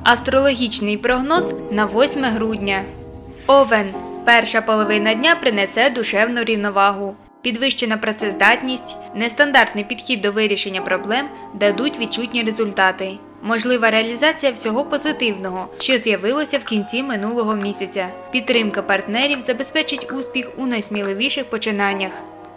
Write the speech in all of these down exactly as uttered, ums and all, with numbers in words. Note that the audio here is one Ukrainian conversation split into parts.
Астрологічний прогноз на восьме грудня. Овен. Перша половина дня принесе душевну рівновагу. Підвищена працездатність, нестандартний підхід до вирішення проблем дадуть відчутні результати. Можлива реалізація всього позитивного, що з'явилося в кінці минулого місяця. Підтримка партнерів забезпечить успіх у найсміливіших починаннях.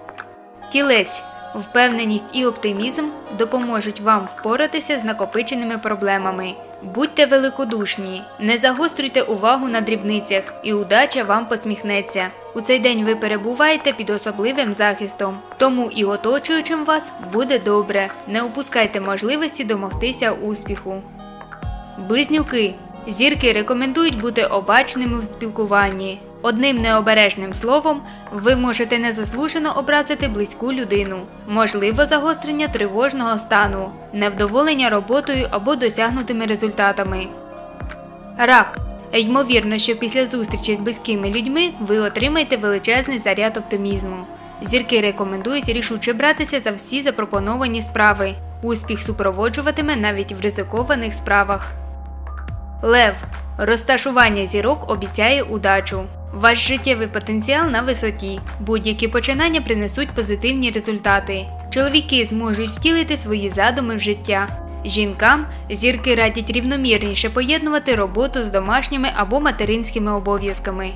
Тілець. Впевненість і оптимізм допоможуть вам впоратися з накопиченими проблемами. Будьте великодушні, не загострюйте увагу на дрібницях, і удача вам посміхнеться. У цей день ви перебуваєте під особливим захистом, тому і оточуючим вас буде добре. Не упускайте можливості домогтися успіху. Близнюки. Зірки рекомендують бути обачними в спілкуванні. Одним необережним словом ви можете незаслужено образити близьку людину. Можливо загострення тривожного стану, невдоволення роботою або досягнутими результатами. Рак. Ймовірно, що після зустрічі з близькими людьми ви отримаєте величезний заряд оптимізму. Зірки рекомендують рішуче братися за всі запропоновані справи. Успіх супроводжуватиме навіть в ризикованих справах. Лев. Розташування зірок обіцяє удачу. Ваш життєвий потенціал на висоті. Будь-які починання принесуть позитивні результати. Чоловіки зможуть втілити свої задуми в життя. Жінкам зірки радять рівномірніше поєднувати роботу з домашніми або материнськими обов'язками.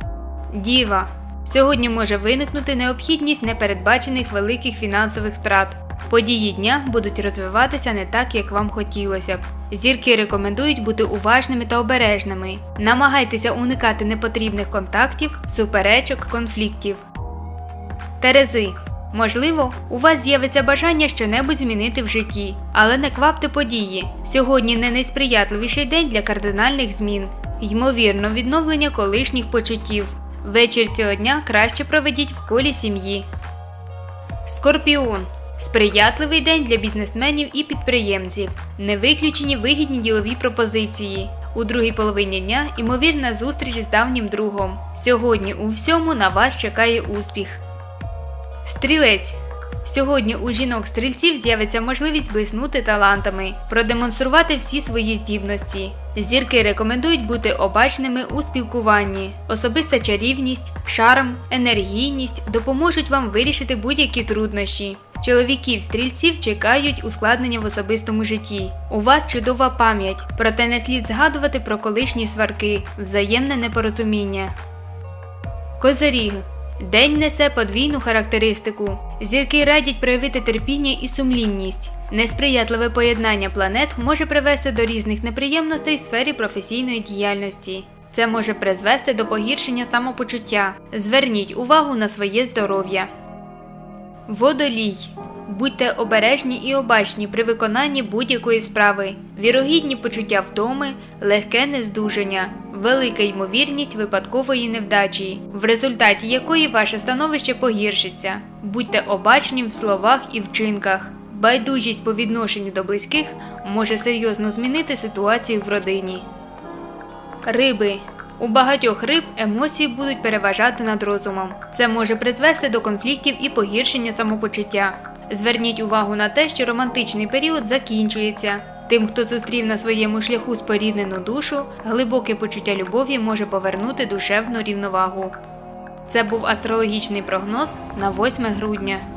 Діва. Сьогодні може виникнути необхідність непередбачених великих фінансових втрат. Події дня будуть розвиватися не так, як вам хотілося б. Зірки рекомендують бути уважними та обережними. Намагайтеся уникати непотрібних контактів, суперечок, конфліктів. Терези. Можливо, у вас з'явиться бажання щонебудь змінити в житті, але не квапте події. Сьогодні не найсприятливіший день для кардинальних змін. Ймовірно, відновлення колишніх почуттів. Вечір цього дня краще проведіть в колі сім'ї. Скорпіон. Сприятливий день для бізнесменів і підприємців. Не виключені вигідні ділові пропозиції. У другій половині дня ймовірна зустріч з давнім другом. Сьогодні у всьому на вас чекає успіх. Стрілець. Сьогодні у жінок-стрільців з'явиться можливість блиснути талантами, продемонструвати всі свої здібності. Зірки рекомендують бути обачними у спілкуванні. Особиста чарівність, шарм, енергійність допоможуть вам вирішити будь-які труднощі. Чоловіків-стрільців чекають ускладнення в особистому житті. У вас чудова пам'ять, проте не слід згадувати про колишні сварки, взаємне непорозуміння. Козиріг. День несе подвійну характеристику. Зірки радять проявити терпіння і сумлінність. Несприятливе поєднання планет може привести до різних неприємностей в сфері професійної діяльності. Це може призвести до погіршення самопочуття. Зверніть увагу на своє здоров'я. Водолій. Будьте обережні і обачні при виконанні будь-якої справи. Вірогідні почуття втоми, легке нездужання, велика ймовірність випадкової невдачі, в результаті якої ваше становище погіршиться. Будьте обачні в словах і вчинках. Байдужість по відношенню до близьких може серйозно змінити ситуацію в родині. Риби. У багатьох риб емоції будуть переважати над розумом. Це може призвести до конфліктів і погіршення самопочуття. Зверніть увагу на те, що романтичний період закінчується. Тим, хто зустрів на своєму шляху споріднену душу, глибоке почуття любові може повернути душевну рівновагу. Це був астрологічний прогноз на восьме грудня.